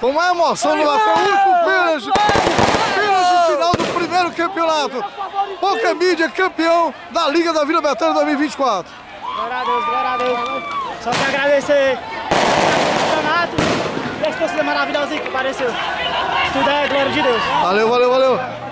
Com uma emoção no lado, foi o último pênalti final do primeiro campeonato. Pouca mídia, campeão da Liga da Vila Betânia 2024. Glória a Deus, glória a Deus. Só que agradecer o campeonato e a torcida maravilhosa que apareceu. Tudo é glória de Deus. Valeu, valeu, valeu.